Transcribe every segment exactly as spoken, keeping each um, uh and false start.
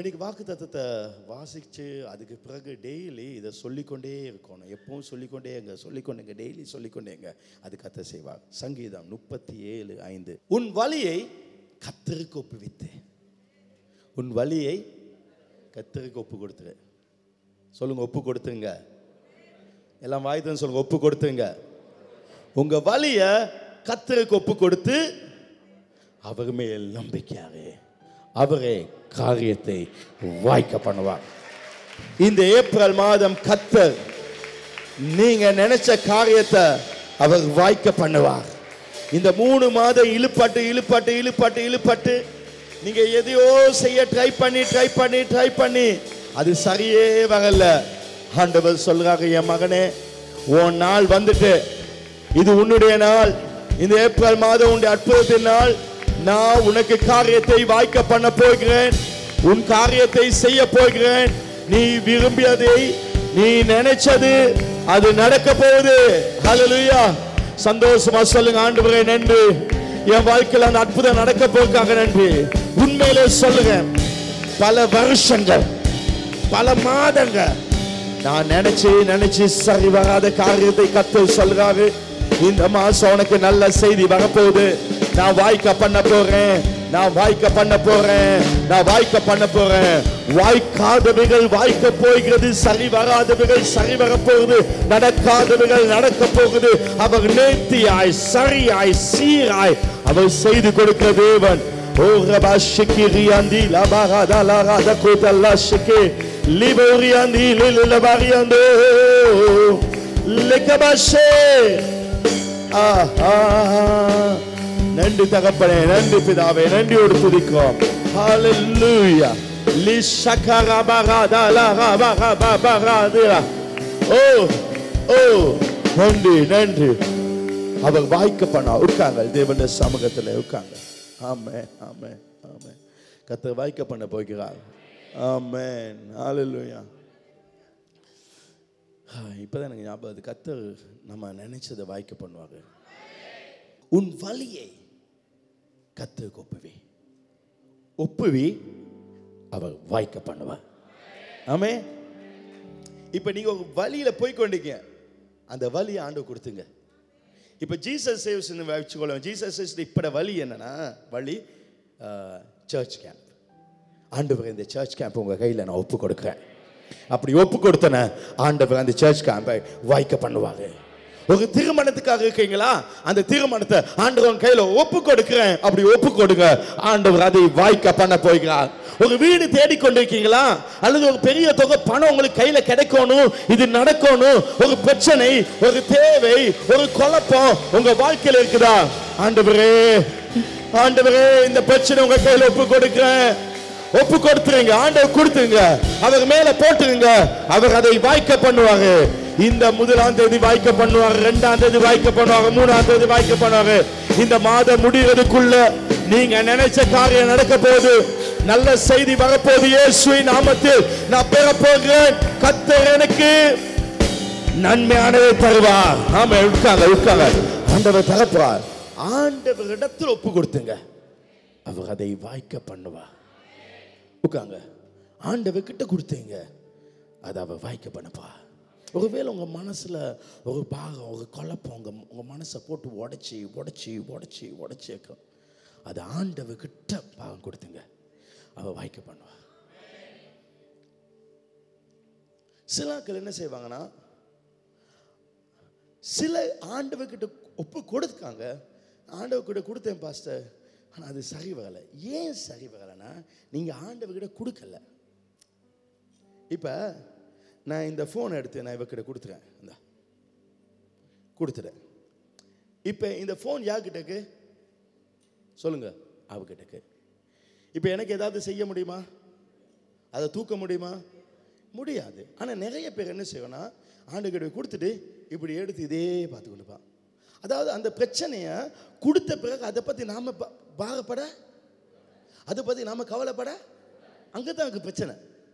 இன்னைக்கு வாக்குத்தத்தத்தை வாசித்து அதுக்கு பிறகு டெய்லி இதை சொல்லிக்கொண்டே இருக்கணும். எப்பவும் சொல்லிக்கொண்டே எங்க சொல்லிக்கொண்டேங்க டெய்லி சொல்லிக்கொண்டேங்க. அது கர்த்தர் செய்வார். சங்கீதம் முப்பத்தி ஏழு ஐந்து. உன் வழியை கர்த்தருக்கு ஒப்புவித்து, உன் வழியை கர்த்தருக்கு ஒப்பு கொடுத்துரு. சொல்லுங்க, ஒப்பு கொடுத்துங்க. எல்லாம் வாய்தான் சொல்லுங்க, ஒப்பு கொடுத்துங்க. உங்க வழிய கர்த்தருக்கு ஒப்பு கொடுத்து அவர் மேல் நம்பிக்கையாவே அவரே காரியத்தை வாய்க்க பண்ணுவார். இந்த ஏப்ரல் மாதம் கர்த்தர் நீங்க நினைச்ச காரியத்தை அவர் வாய்க்க பண்ணுவார். இந்த மூணு மாதம் இழுப்பட்டு இழுப்பட்டு இழுப்பட்டு இழுப்பட்டு நீங்க எதையோ செய்ய ட்ரை பண்ணி ட்ரை பண்ணி ட்ரை பண்ணி அது சரியே வரல. ஆண்டவர் சொல்றாரு, என் மகனே, உன் நாள் வந்துட்டு, இது உன்னுடைய நாள். இந்த ஏப்ரல் மாதம் உன்னுடைய அற்புதத்தின் நாள். நான் உனக்கு காரியத்தை வாய்க்க பண்ண போகிறேன். உன் காரியத்தை செய்ய போகிறேன். நீ விரும்பியதை, நீ நினைச்சது அது நடக்க போகுது. ஹல்லேலூயா. சந்தோஷமா சொல்லுங்க, ஆண்டவரே நன்றி, என் வாழ்க்கையில் அந்த அற்புதம் நடக்க போக்காக நன்றி. உண்மையிலே சொல்லுங்க, பல வருஷங்கள் பல மாதங்கள் நான் நினைச்சு நினைச்சு சரி வராத காரியத்தை கர்த்தர் சொல்றாரு, இந்த மாசம் உனக்கு நல்ல செய்தி வரப்போகுது. நான் வாய்க்க பண்ண போறேன், நான் வாய்க்க பண்ண போறேன், நான் வாய்க்க பண்ண போறேன். வாய்க்காதவைகள் வாய்க்க போகிறது, சரி வராதவைகள் சரி வரப்போகுது, நடக்காதவைகள் நடக்க போகுது. அவர் நேர்த்தியாய் சரியாய் சீராய் அவர் செய்து கொடுக்கிற தேவன். ஓ ரபா ஷிகிரியாந்தி லபாராதா லாராதா கோதல்லா ஷிகே லிபோரியாந்தி லிலபாரியாந்தோ லெகபாஷே. ஆஹா, நன்றி தகப்பனே, நன்றி பிதாவே, நன்றியோடு துதிக்கிறோம். ஹல்லேலூயா. லிஷகரபரதா லரபரபரபரதா. ஓ ஓ நன்றி நன்றி. அவர் வாய்க்க பண்ணா. உட்காங்க, தேவனுடைய சமூகத்தில் உட்காங்க. ஆமென் ஆமென் ஆமென். கர்த்தர் வாய்க்க பண்ண போகிறார். ஆமென். ஹல்லேலூயா. இப்பதான் எனக்கு ஞாபகம் அது, கர்த்தர் நம்ம நினைச்சதை வாய்க்க பண்ணுவாங்க. உன் வழியை கர்த்தருக்கு ஒப்புவி, ஒப்புவி அவர் வாய்க்க பண்ணுவார். ஆமே. இப்ப நீங்க ஒரு வழியில போய் கொண்டீங்க, அந்த வழியை ஆண்டவர் கொடுத்துங்க. இப்ப ஜீசஸ் சேவ்ஸ் வச்சுக்கொள்ள. ஜீசஸ் சேவ்ஸ் இப்பட வழி என்னன்னா, வழி சர்ச் கேம்ப். ஆண்டவர் இந்த சர்ச் கேம்ப் உங்க கையில நான் ஒப்பு கொடுக்கிறேன். அப்படி ஒப்பு கொடுத்தன ஆண்டவர் அந்த சர்ச் கேம்பை வாய்க்க பண்ணுவாங்க. ஒரு திருமணத்துக்காக இருக்கீங்களா, அந்த திருமணத்தை ஆண்டவர் கையில ஒப்பு கொடுக்கிறேன், அப்படி ஒப்பு கொடுங்க, ஆண்டவர் அதை வாய்க்க பண்ண போகிறார். ஒரு வீடு தேடிக்கொண்டிருக்கீங்களா, அல்லது ஒரு பெரிய தொகை பணம் உங்களுக்கு கையில கிடைக்கணும், இது நடக்கணும், ஒரு பிரச்சனை, ஒரு தேவை, ஒரு குழப்பம் உங்க வாழ்க்கையில் இருக்குதா, ஆண்டவரே ஆண்டவரே இந்த பிரச்சனை உங்க கையில ஒப்பு கொடுக்கிறேன், ஒப்பு கொடுத்துருங்க, ஆண்டவர் கொடுத்துருங்க, அவர் மேல போட்டுருங்க, அவர் அதை வாய்க்க பண்ணுவாங்க. இந்த முதலாம் தேதி வாய்க்க பண்ணுவாங்க, இரண்டாம் தேதி வாய்க்க பண்ணுவாங்க, மூணாம் தேதி வாய்க்க பண்ணுவாங்க. இந்த மாதம் முடிகிறதுக்குள்ள நீங்க நினைச்ச காரியம் நடக்க போகுது. நல்ல செய்தி வரப்போகுது. இயேசுவின் நாமத்தில் நான் பெற போகிறேன். கர்த்தர் எனக்கு நன்மையானதை தருவார். ஆமா, உட்காங்க உட்காங்க. ஆண்டவர் தரப்பார். ஆண்டவர் இடத்தில் ஒப்பு கொடுத்துங்க, அவர் அதை வாய்க்க பண்ணுவார். உட்காங்க. ஆண்டவர் கிட்ட கொடுத்தீங்க, அதை அவர் வாய்க்க பண்ணப்பா. ஒருவேளை உங்க மனசுல ஒரு பாகம், ஒரு குழப்பம் உங்க உங்க மனசை போட்டு உடைச்சி உடைச்சி உடைச்சி உடைச்சி வைக்கும், அது ஆண்டவர் கிட்ட பாகம் கொடுத்துங்க, அவர் வாய்க்க பண்ணுவா. சில ஆட்கள் என்ன செய்வாங்கன்னா, சில ஆண்டவர் கிட்ட ஒப்பு கொடுத்துக்காங்க, ஆண்டவர் கிட்ட கொடுத்தேன் பாஸ்டர், ஆனால் அது சரி வரலை. ஏன் சரி வரலைன்னா, நீங்கள் ஆண்டவர்கிட்ட கொடுக்கல. இப்போ நான் இந்த ஃபோனை எடுத்து நான் இவக்கிட்ட கொடுத்துறேன், இந்த கொடுத்துட்டேன். இப்போ இந்த ஃபோன் யார்கிட்டக்கு சொல்லுங்க, அவகிட்டக்கு. இப்போ எனக்கு ஏதாவது செய்ய முடியுமா, அதை தூக்க முடியுமா? முடியாது. ஆனால் நிறைய பேர் என்ன செய்வோன்னா, ஆண்டவர்கிட்ட கொடுத்துட்டு இப்படி எடுத்து இதே பார்த்து கொண்டுப்பான். அதாவது அந்த பிரச்சனையை கொடுத்த பிறகு அதை பற்றி நாம் பாகப்பட, அதை பற்றி நாம் கவலைப்பட, அங்கே தான் எனக்கு பிரச்சனை.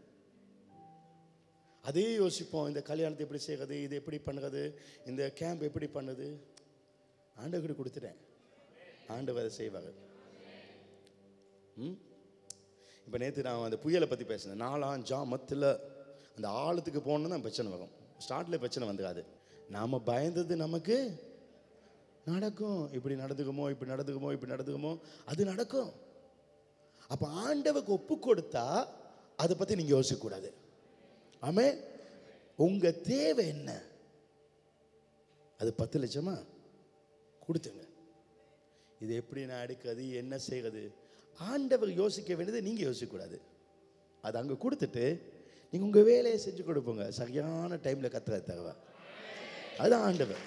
அதே யோசிப்போம், இந்த கல்யாணத்தை எப்படி செய்கிறது, இது எப்படி பண்ணுறது, இந்த கேம்ப் எப்படி பண்ணுது. ஆண்டவர்கிட்ட கொடுத்துட்டேன், ஆண்டவர் அதை செய்வார். ம் இப்போ நேற்று நான் அந்த புயலை பற்றி பேசினேன். நாலாம் ஜாமத்தில் அந்த ஆழத்துக்கு போகணுன்னு தான் பிரச்சனை வரும். ஸ்டார்ட்ல பிரச்சனை வந்துடாது. நாம் பயந்தது நமக்கு நடக்கும். இப்படி நடந்துக்குமோ இப்படி நடந்துக்குமோ இப்படி நடந்துக்குமோ அது நடக்கும். அப்போ ஆண்டவருக்கு ஒப்பு கொடுத்தா அதை பற்றி நீங்கள் யோசிக்கக்கூடாது. ஆமென். உங்கள் தேவை என்ன? அது பத்து லட்சமா கொடுத்துங்க. இது எப்படி நான் எடுக்கிறது, என்ன செய்கிறது, ஆண்டவர் யோசிக்க வேண்டியது நீங்கள் யோசிக்கக்கூடாது. அது அங்கே கொடுத்துட்டு நீங்கள் உங்கள் வேலையை செஞ்சு கொடுப்போங்க. சரியான டைமில் கத்துற தகவல் அதுதான் ஆண்டவர்.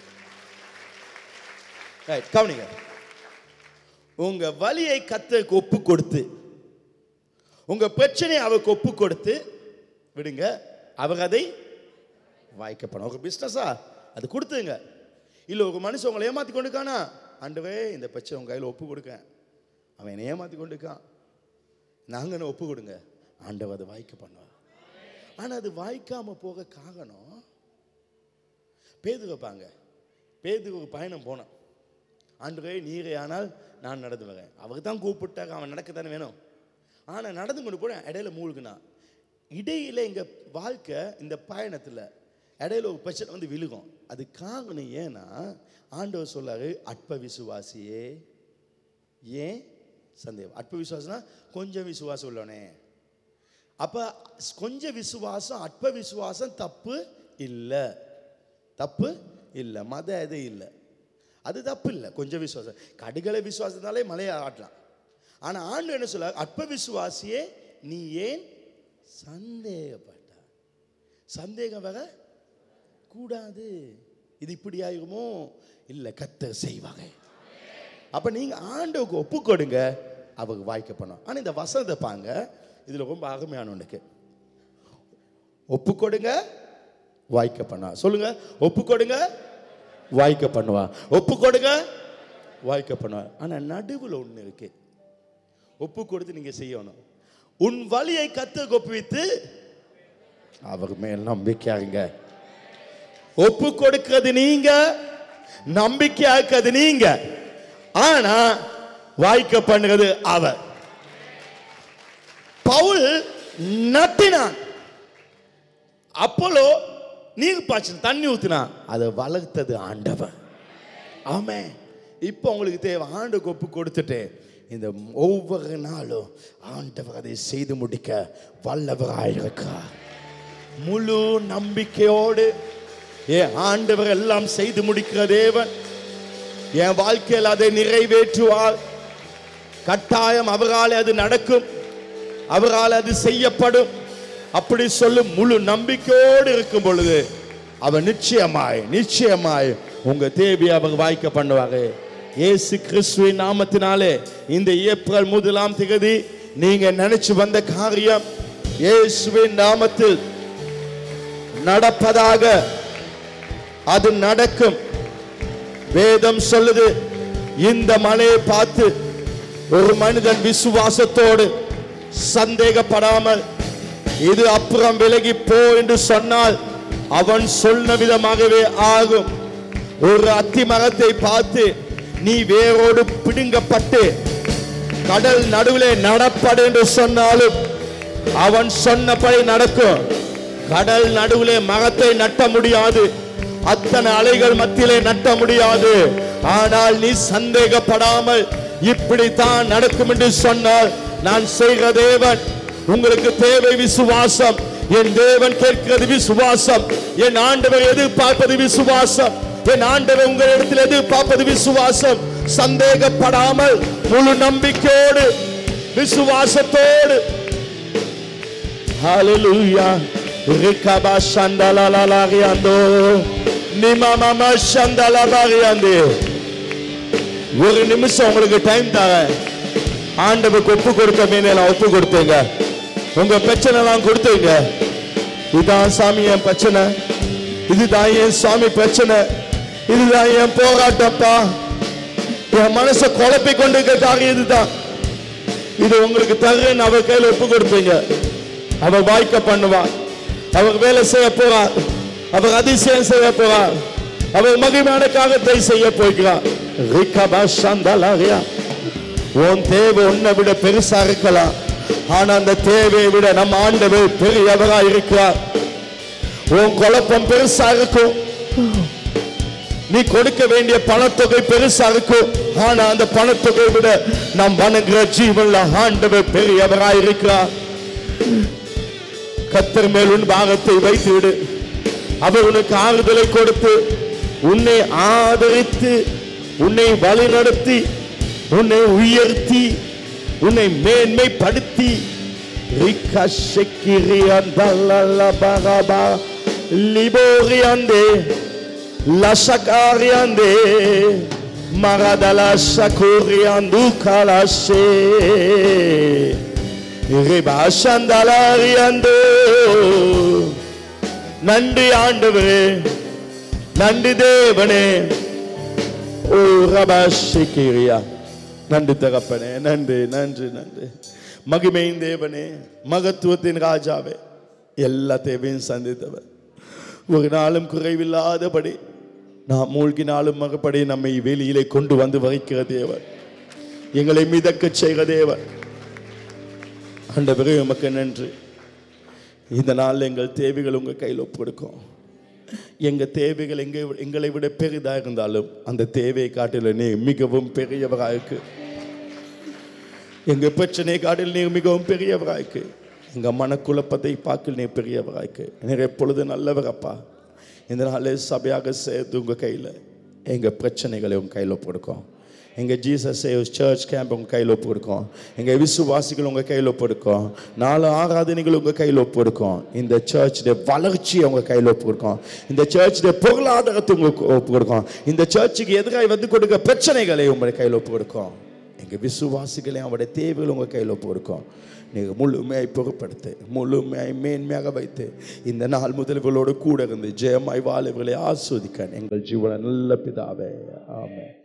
கவனிங்க, உங்க வலியை கத்தருக்கு ஒப்பு கொடுத்து, உங்க பிரச்சனையை அவருக்கு ஒப்பு கொடுத்து விடுங்க. அவர் அதை வாய்க்கப்படும். ஒரு பிஸ்னஸா அது கொடுத்துங்க. இல்லை ஒரு மனுஷன் உங்களை ஏமாற்றி கொண்டுக்கானா, ஆண்டவே இந்த பிரச்சனை உங்க கையில் ஒப்பு கொடுக்க, அவன் என்னை ஏமாற்றி கொண்டுக்கான், நாங்கள் ஒப்பு கொடுங்க, ஆண்டவர் அதை வாய்க்க பண்ணுவார். ஆனால் அது வாய்க்காம போக காரணம் பேது வைப்பாங்க. பேதுக்கு ஒரு பயணம் போனான். ஆண்டவே நீரே ஆனால் நான் நடந்து வரேன். அவருக்கு தான் கூப்பிட்டாங்க, அவன் நடக்கத்தானே வேணும். ஆனால் நடந்து கொண்டு போன இடையில மூழ்குனா. இடையில எங்கள் வாழ்க்கை இந்த பயணத்தில் இடையில ஒரு பிரச்சனை வந்து விழுகும். அது காரணம் ஏன்னா ஆண்டவர் சொல்லாரு, அற்ப விசுவாசியே ஏன் சந்தேகம். அற்ப விசுவாசம்னா கொஞ்சம் விசுவாசம் உள்ளனே. அப்போ கொஞ்சம் விசுவாசம் அற்ப விசுவாசம் தப்பு இல்லை, தப்பு இல்லை, மத இது இல்லை, அது தப்பு இல்லை. கொஞ்சம் விசுவாசம் கடுகளை விசுவாசத்தினாலே மலையை ஆட்டலாம். ஆனால் ஆண்டு என்ன சொல்ல, அற்ப விசுவாசியே நீ ஏன் சந்தேகப்பட்ட. சந்தேகம் வர கூடாது. இது இப்படி ஆகுமோ, இல்லை கர்த்தர் செய்வாங்க. அப்போ நீங்கள் ஆண்டவருக்கு ஒப்பு கொடுங்க, அவருக்கு வாய்க்க பண்ணும். ஆனால் இந்த வசனத்தை பாங்க, இதில் ரொம்ப அருமையான ஒன்றுக்கு. ஒப்பு கொடுங்க வாய்க்க பண்ணா. சொல்லுங்க, ஒப்பு கொடுங்க வாய்க்க பண்ணுவா. ஒப்பு கொடுங்க வாய்க்க பண்ணுவா. ஆனால் நடுவில் ஒன்று இருக்கு. ஒப்பு கொடுத்து நீங்க செய்யணும். உன் வலியை கர்த்தருக்கு ஒப்புவித்து அவர் மேல் நம்பிக்கையாங்க. ஒப்பு கொடுக்கிறது நீங்க, நம்பிக்கையாக்குறது நீங்க, ஆனா வாய்க்க பண்ணுறது அவர். பவுல் நட்டினான், அப்போலோ நீர் பாய்ச்சின தண்ணி ஊத்தினா, அதை வளர்த்தது ஆண்டவர். ஆமே. இப்போ உங்களுக்கு தேவை ஆண்டுக்கு ஒப்பு கொடுத்துட்டு இந்த ஒவ்வொரு நாளும் ஆண்டவர் அதை செய்து முடிக்க வல்லவராயிருக்கிறார். முழு நம்பிக்கையோடு என் ஆண்டவர் எல்லாம் செய்து முடிக்கிற தேவன், என் வாழ்க்கையில் அதை நிறைவேற்றுவார். கட்டாயம் அவரால் அது நடக்கும், அவரால் அது செய்யப்படும். அப்படி சொல்லும் முழு நம்பிக்கையோடு இருக்கும் பொழுது அவர் நிச்சயமாய் நிச்சயமாய் உங்க தேவையை அவர் வாய்க்க பண்ணுவாங்க. இயேசு கிறிஸ்துவின் நாமத்தினாலே இந்த ஏப்ரல் முதலாம் தேதி நீங்க நினைச்சு வந்த காரியம் இயேசுவின் நாமத்தில் நடப்பதாக அது நடக்கும். வேதம் சொல்லுது, இந்த மலையை பார்த்து ஒரு மனிதன் விசுவாசத்தோடு சந்தேகப்படாமல் இது அப்புறம் விலகி போ என்று சொன்னால் அவன் சொன்ன விதமாகவே ஆகும். ஒரு அத்தி மரத்தை பார்த்து நீ வேரோடு பிடுங்கப்பட்டு கடல் நடுவிலே நடப்படு என்று சொன்னாலும் அவன் சொன்னபடி நடக்கும். கடல் நடுவிலே மரத்தை நட்ட முடியாது, அத்தனை அலைகள் மத்தியிலே நட்ட முடியாது. ஆனால் நீ சந்தேகப்படாமல் இப்படித்தான் நடக்கும் என்று சொன்னால், நான் செய்கிற தேவன், உங்களுக்கு தேவை விசுவாசம். என் தேவன் கேட்கிறது விசுவாசம். என் ஆண்டவர் எதிர்பார்ப்பது விசுவாசம். என் ஆண்டவர் உங்கள் இடத்தில் எதிர்பார்ப்பது விசுவாசம். சந்தேகப்படாமல் முழு நம்பிக்கையோடு விசுவாசத்தோடு. ஹalleluya. ரிகபா சண்டலலலரியாந்தோ நிமமம சண்டலபரியாந்தே. ஒரு நிமிஷம் உங்களுக்கு டைம் தரேன். ஆண்டவருக்கு ஒப்பு கொடுக்க வேண்டியெல்லாம் ஒப்பு கொடுத்தீங்க, உங்க பிரச்சனை எல்லாம் கொடுத்தீங்க. இதுதான் சாமி என் பிரச்சனை, இதுதான் என் சாமி பிரச்சனை, இதுதான் என் போராட்டப்பா, என் மனசை குழப்பி கொண்டிருக்க இதுதான். இது உங்களுக்கு தருன்னு அவர் கையில் ஒப்பு கொடுப்பீங்க. அவர் வாய்க்க பண்ணுவார், அவர் வேலை செய்ய போறார், அவர் அதிசயம் செய்ய போறார், அவர் மகிமையான காரியத்தை செய்ய போகிறார். உன் தேவை உன்னை விட பெருசா இருக்கலாம், ஆனா அந்த தேவையை விட நம்ம ஆண்டவர் பெரியவராய் இருக்கிறார். உன் குழப்பம் பெருசா இருக்கும், நீ கொடுக்க வேண்டிய பணத்தொகை பெருசா இருக்கும், ஆனா அந்த பணத்தொகை விட நாம் வணங்குற ஜீவன்ல ஆண்டவர் பெரியவராய் இருக்கிறார். கர்த்தர் மேல் உன் பாகத்தை வைத்து விடு. அவர் உனக்கு ஆறுதலை கொடுத்து உன்னை ஆதரித்து உன்னை வழிநடத்தி உன்னை உயர்த்தி உன்னை மேன்மைப்படுத்தி லிபோரியாந்தே லசகாரியாந்தே மரதலா சகோரியாந்து கலாசே ரிபாசந்தலாரியாந்தோ. நன்றி ஆண்டவரே, நன்றி தேவனே. ஓ ரபாஷிகிரியா, நன்றி தகப்பனே, நன்றி நன்றி நன்றி. மகிமையின் தேவனே, மகத்துவத்தின் ராஜாவே, எல்லா தேவையும் சந்தித்தவர், ஒரு நாளும் குறைவில்லாதபடி நாம் மூழ்கினாலும் மறுபடி நம்மை வெளியிலே கொண்டு வந்து வைக்கிற தேவன், எங்களை மிதக்க செய்கிற தேவன். ஆண்டவரே உமக்கு நன்றி. இந்த நாள் எங்கள் தேவைகள் உங்கள் கையில் ஒப்புக்கொடுக்கும். எங்கள் தேவைகள் எங்க எங்களை விட பெரிதாக இருந்தாலும் அந்த தேவையை காட்டில நீ மிகவும் பெரியவராயிருக்கு. எங்கள் பிரச்சனை காட்டில் நீ மிகவும் பெரியவராயிருக்கு. எங்கள் மனக்குழப்பத்தை பார்க்கல் நீ பெரியவராயிருக்கு. நீர் எப்பொழுது நல்லவர் அப்பா. இந்த நாளே சபையாக சேர்த்து உங்கள் கையில் எங்கள் பிரச்சனைகளை உங்கள் கையில் ஒப்புக்கொடுக்கும். எங்கள் ஜீசஸ் சர்ச் கேம்ப் உங்கள் கையில் ஒப்புக்கொடுக்கும். எங்கள் விசுவாசிகள் உங்கள் கையில் ஒப்புக்கொடுக்கும். நாலு ஆராதனைகள் உங்கள் கையில் ஒப்புக்கொடுக்கும். இந்த சர்ச்சுடைய வளர்ச்சியை உங்கள் கையில் ஒப்புக்கொடுக்கும். இந்த சர்ச்சுடைய பொருளாதாரத்தை உங்களுக்கு ஒப்புக்கொடுக்கும். இந்த சர்ச்சுக்கு எதிராக வந்து கொடுக்க பிரச்சனைகளை உங்களுடைய கையில் ஒப்புக்கொடுக்கும். எங்கள் விசுவாசிகளையும் அவருடைய தேவைகள் உங்கள் கையில் ஒப்புக்கொடுக்கும். நீங்கள் முழுமையாய் பொறுப்படுத்து, முழுமையாய் மேன்மையாக வைத்து இந்த நாள் முதல்களோடு கூட இருந்து ஜெயமாய் வாழவர்களை ஆஸ்வதிக்க எங்கள் ஜீவன நல்ல பிதாவே. ஆமென்.